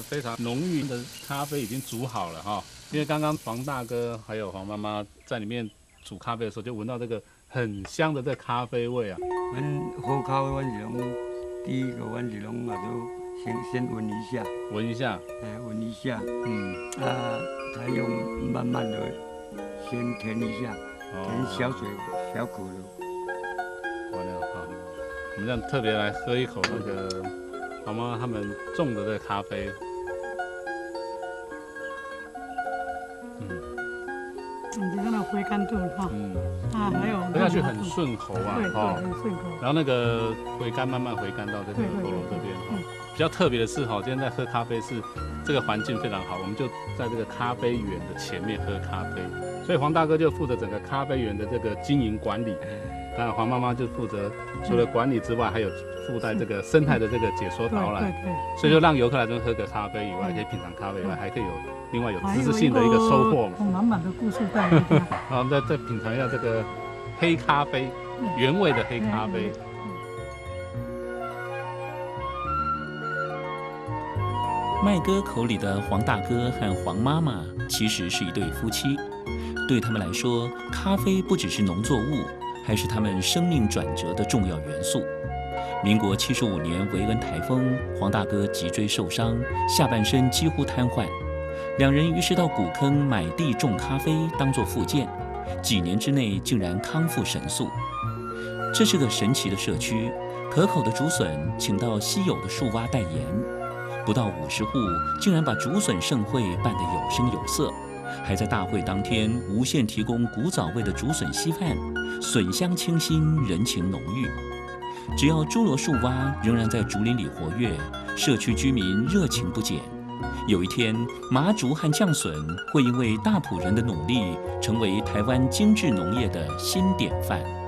非常浓郁的咖啡已经煮好了哈。因为刚刚黄大哥还有黄妈妈在里面煮咖啡的时候，就闻到这个很香的这咖啡味啊。 阮喝咖啡，阮是拢第一个，阮是拢啊就先闻一下， 闻一下， 闻一下， 嗯， 才用慢慢的先填一下，填小水小口的。 完了哈，我们这样特别来喝一口那个黄妈妈他们种的这个咖啡。 你看到回甘度哈，还有喝下去很顺喉啊， 对，很顺口。 然后那个回甘慢慢回甘到这个喉咙这边哈。比较特别的是哈，今天在喝咖啡是这个环境非常好，我们就在这个咖啡园的前面喝咖啡，所以黄大哥就负责整个咖啡园的这个经营管理，当然黄妈妈就负责除了管理之外，还有附带这个生态的这个解说导览，对，所以就让游客来这边喝个咖啡以外，可以品尝咖啡以外，还可以有另外有知识性的一个收获嘛， 满满的故事在里面。 然后再品尝一下这个黑咖啡，原味的黑咖啡。 麦哥口里的黄大哥和黄妈妈其实是一对夫妻，对他们来说，咖啡不只是农作物，还是他们生命转折的重要元素。民国75年维恩台风，黄大哥脊椎受伤，下半身几乎瘫痪，两人于是到古坑买地种咖啡当作复健，几年之内竟然康复神速。这是个神奇的社区，可口的竹笋请到稀有的树蛙代言，不到50户竟然把竹笋盛会办得有声有色，还在大会当天无限提供古早味的竹笋稀饭，笋香清新，人情浓郁。只要侏罗树蛙仍然在竹林里活跃，社区居民热情不减。有一天，麻竹和酱笋会因为大埔人的努力，成为台湾精致农业的新典范。